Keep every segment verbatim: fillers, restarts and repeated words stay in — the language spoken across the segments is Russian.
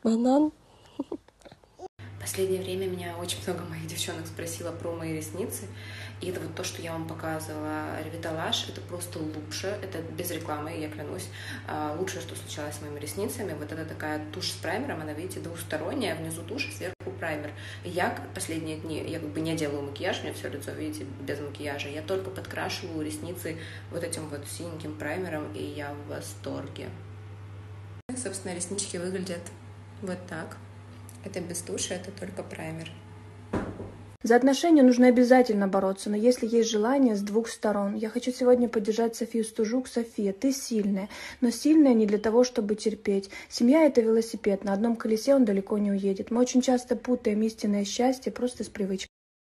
Банан. Последнее время меня очень много моих девчонок спросило про мои ресницы. И это вот то, что я вам показывала, Ревиталаш, это просто лучше, это без рекламы, я клянусь, лучшее, что случалось с моими ресницами. Вот это такая тушь с праймером, она, видите, двухсторонняя, внизу тушь, сверху праймер. И я последние дни, я как бы не делаю макияж, у меня все лицо, видите, без макияжа, я только подкрашиваю ресницы вот этим вот синеньким праймером, и я в восторге. Собственно, реснички выглядят вот так. Это без туши, это только праймер. За отношения нужно обязательно бороться, но если есть желание, с двух сторон. Я хочу сегодня поддержать Софию Стужук. София, ты сильная, но сильная не для того, чтобы терпеть. Семья — это велосипед, на одном колесе он далеко не уедет. Мы очень часто путаем истинное счастье просто с привычкой.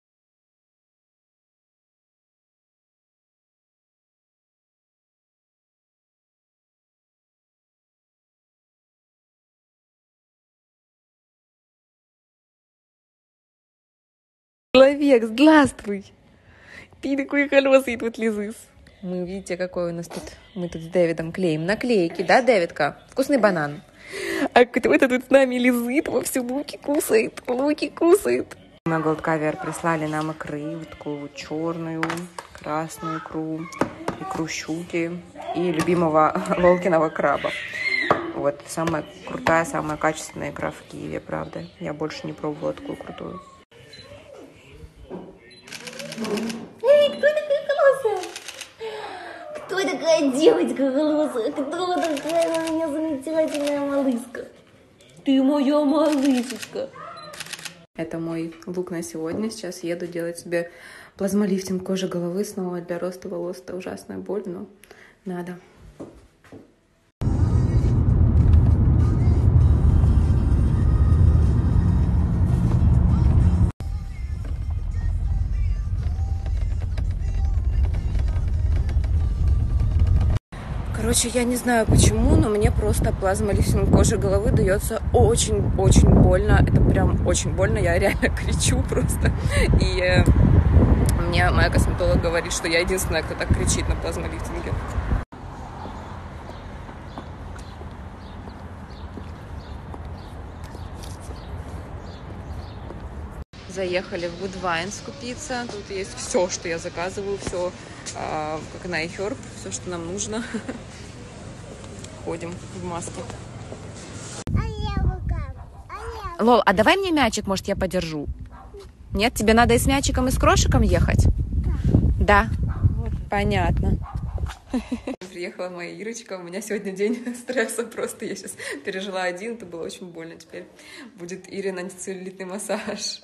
Человек, здравствуй! Ты такой холёсый тут лизыс. Мы, видите, какой у нас тут... Мы тут с Дэвидом клеим наклейки, да, Дэвидка? Вкусный банан. А кто-то тут с нами лизит, вовсю луки кусает, луки кусает. На Голдкавер прислали нам икры, вот такую вот черную, красную икру, икру щуки и любимого Лолкиного краба. Вот, самая крутая, самая качественная икра в Киеве, правда. Я больше не пробовала такую крутую. Эй, кто такая холосая? Кто такая девочка холосая? Кто такая у меня замечательная малышка? Ты моя малышечка. Это мой лук на сегодня. Сейчас еду делать себе плазмолифтинг кожи головы снова для роста волос. Это ужасная боль, но надо. Короче, я не знаю почему, но мне просто плазмолифтинг кожи головы дается очень-очень больно. Это прям очень больно, я реально кричу просто. И э, мне моя косметолог говорит, что я единственная, кто так кричит на плазмолифтинге. Заехали в Good Vines скупиться. Тут есть все, что я заказываю, все, э, как на iHerb, все, что нам нужно. Ходим в маске. Лол, а давай мне мячик, может, я подержу? Нет, тебе надо и с мячиком, и с крошиком ехать? Да. Вот. Понятно. Приехала моя Ирочка. У меня сегодня день стресса просто. Я сейчас пережила один, это было очень больно. Теперь будет Ирин антицеллюлитный массаж.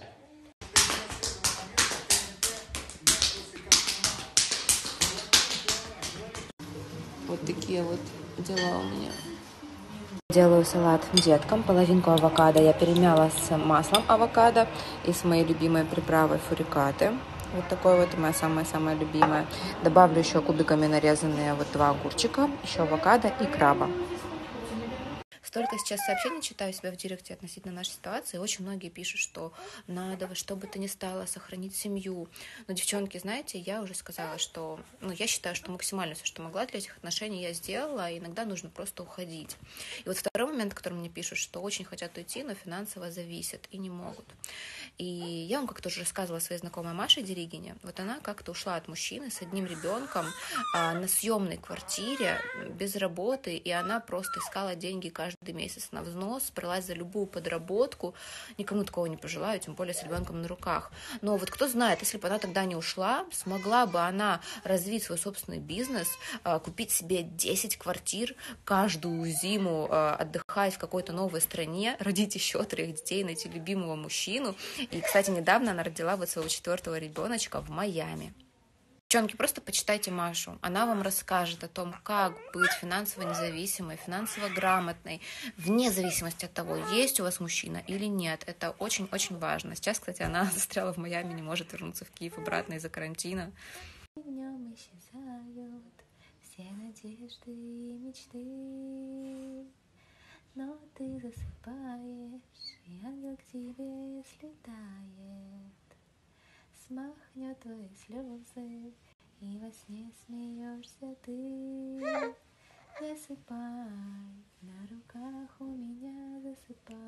Вот такие вот дела у меня. Делаю салат деткам. Половинку авокадо я перемяла с маслом авокадо и с моей любимой приправой фурикаты. Вот такой вот моя самая-самая любимая. Добавлю еще кубиками нарезанные вот два огурчика, еще авокадо и краба. Столько сейчас сообщений читаю себя в директе относительно нашей ситуации. Очень многие пишут, что надо во что бы то ни стало сохранить семью. Но, девчонки, знаете, я уже сказала, что... Ну, я считаю, что максимально все, что могла для этих отношений, я сделала, а иногда нужно просто уходить. И вот второй момент, который мне пишут, что очень хотят уйти, но финансово зависят и не могут. И я вам как-то уже рассказывала своей знакомой Маше Деригине. Вот она как-то ушла от мужчины с одним ребенком а, на съемной квартире, без работы, и она просто искала деньги каждый месяц на взнос, бралась за любую подработку. Никому такого не пожелаю, тем более с ребенком на руках. Но вот кто знает, если бы она тогда не ушла, смогла бы она развить свой собственный бизнес, а, купить себе десять квартир, каждую зиму а, отдыхать в какой-то новой стране, родить еще трех детей, найти любимого мужчину. И, кстати, недавно она родила вот своего четвертого ребеночка в Майами. Девчонки, просто почитайте Машу. Она вам расскажет о том, как быть финансово независимой, финансово грамотной, вне зависимости от того, есть у вас мужчина или нет. Это очень-очень важно. Сейчас, кстати, она застряла в Майами, не может вернуться в Киев обратно из-за карантина. В нем исчезают все надежды и мечты, но ты засыпаешь, и ангел к тебе слетает. Смахнет твои слезы, и во сне смеешься ты. засыпай, на руках у меня засыпай,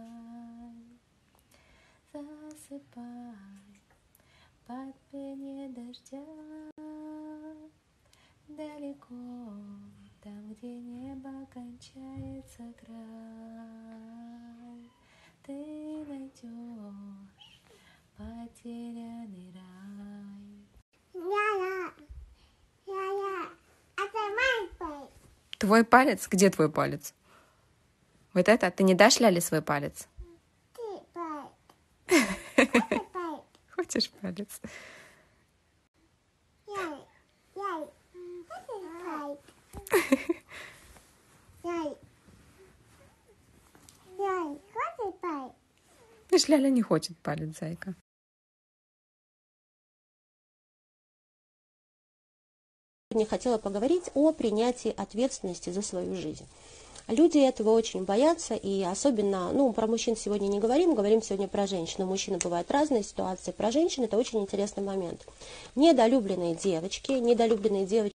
засыпай, под пение дождя, далеко, там, где небо кончается край, ты найдешь потерянный рай. Ля-ля, ля-ля, это мой палец. Твой палец? Где твой палец? Вот это? Ты не дашь Ляле свой палец? Ты палец. Ты палец. Хочешь палец? Яй, яй, хочешь палец? Яй, яй, хочешь палец? Видишь, Ляля не хочет палец, зайка. Я хотела поговорить о принятии ответственности за свою жизнь. Люди этого очень боятся, и особенно, ну, про мужчин сегодня не говорим, говорим сегодня про женщин. У мужчин бывают разные ситуации. Про женщин это очень интересный момент. Недолюбленные девочки, недолюбленные девочки,